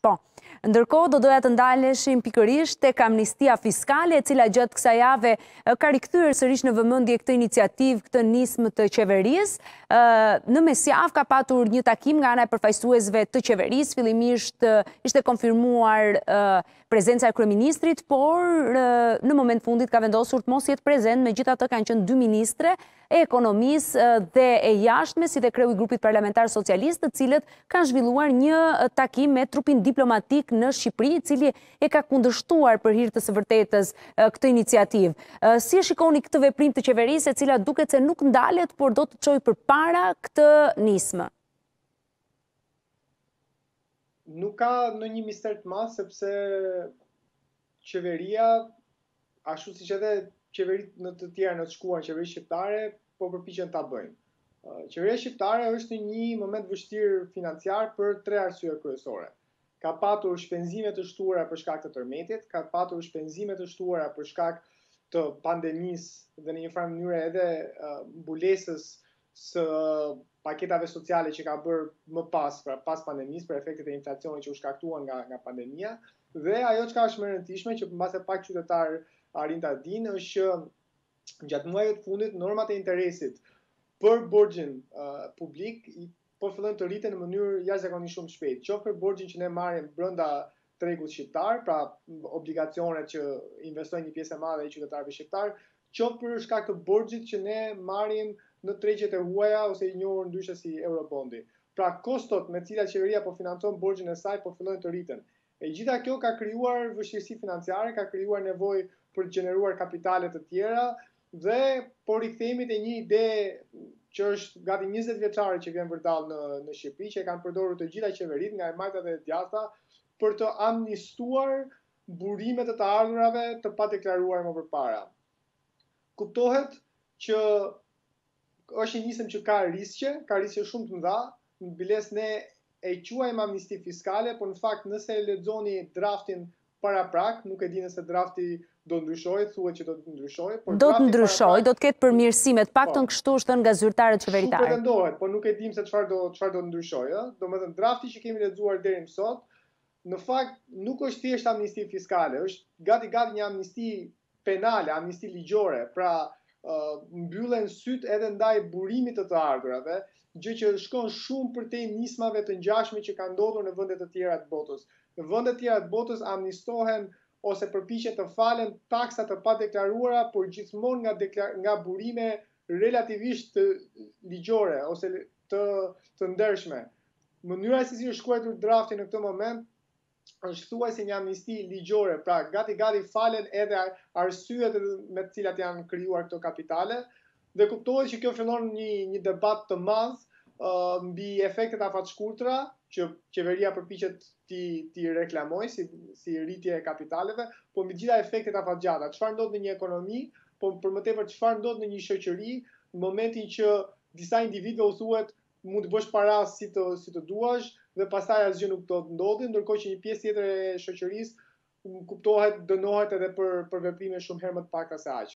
Po. Ndërkohë, do doja të ndaleshim pikërisht tek amnistia fiskale, e cila gjatë kësaj jave ka rikthyer sërish në vëmendje këtë iniciativë, këtë nismë të qeverisë. Në mesjavë ka patur një takim nga ana e përfaqësuesve të qeverisë, fillimisht ishte konfirmuar prezenca e kryeministrit, por në moment fundit ka vendosur të mos jetë prezent, megjithatë kanë qenë dy ministre e ekonomisë dhe e jashtme, si dhe kreu i grupit parlamentar socialist, të cilët kanë zhvilluar një takim me trupin diplomatik në Shqipëri, i cili e ka kundërshtuar për hir të së vërtetës këtë iniciativë. Si e shikoni këtë veprim të qeverisë, e cila duket se nuk ndalet, por do të çojë përpara këtë nismë? Nuk ka në një mister të madh, sepse qeveria, ashtu siç edhe qeveritë në të tjera në të shkuar, qeveri shqiptare, po përpiqen ta bëjnë. Qeveria shqiptare është në një moment vështirë financiar për tre arsye kryesore. Ka patur shpenzime të shtuara për shkak të tërmetit, ka patur shpenzime të shtuara për shkak të pandemisë dhe në një farë mënyrë edhe mbulesës së paketave sociale që ka bërë më pas, pra pas pandemisë, për efektet e inflacionit që u shkaktuan nga pandemia, dhe ajo çka është më e rëndësishme që mbase pak qytetar arrin ta dinë është që gjatë muajve të fundit normat e interesit për borxhin publik po fillojnë të rriten në mënyrë jashtëzakonisht shumë shpejt. Qoftë për borxhin që ne marrim brenda tregut shqiptar, pra obligacionet që investojnë një pjesë e madhe e qytetarëve shqiptar, qoftë për shkak të borxhit që ne marrim në tregjet e huaja ose i njohur ndryshe si eurobondi. Pra kostot me të cilat qeveria po financon borxhin e saj po fillojnë të rriten. E gjitha kjo ka krijuar vështirësi financiare, ka krijuar nevojë për të gjeneruar kapitale të tjera dhe po rikthehemi te një ide që është gati 20 vjeçare që vjen vërtet në Shqipëri, që e kanë përdorur të gjitha qeveritë, nga e majta dhe e djathta, për të amnistuar burimet e të ardhurave të padeklaruara më përpara. Kuptohet që është një nisëm që ka riske shumë të mëdha, në biles ne e quajmë amnisti fiskale, por në fakt nëse e lexoni draftin paraprak, nuk e di nëse drafti do ndryshojë, thuhet që do të ndryshojë, por do të ndryshojë, do të ketë përmirësime, të paktën kështu është thënë nga zyrtarët qeveritarë. Shumë pretendohet, por nuk e dim se çfarë do të ndryshojë, ëh. Domethënë drafti që kemi lexuar deri më sot, në fakt nuk është thjesht amnisti fiskale, është gati një amnisti penale, amnisti ligjore, pra mbyllen syt edhe ndaj burimit të ardhurave, gjë që shkon shumë përtej nismave të ngjashme që kanë ndodhur në vende të tjera të botës. Në vende të tjera të botës amnistohen ose përpiqen të falen taksa të padeklaruara, por gjithmonë nga burime relativisht ligjore ose të ndershme. Mënyra se si është shkruar drafti në këtë moment është thuajse një amnisti ligjore, pra gati falen edhe arsyet me të cilat janë krijuar këto kapitale, dhe kuptohet që kjo fillon një debat të madh mbi efektet afatshkurtra që qeveria përpiqet ti reklamojë si rritje e kapitaleve, po mbi gjitha efektet afatgjata. Çfarë ndodh në një ekonomi, po për më tepër çfarë ndodh në një shoqëri në momentin që disa individëve u thuhet mund të bësh para si të duash dhe pastaj asgjë nuk do të ndodhi, ndërkohë që një pjesë tjetër e shoqërisë kuptohet dënohet edhe për veprime shumë herë më të pakta se aq.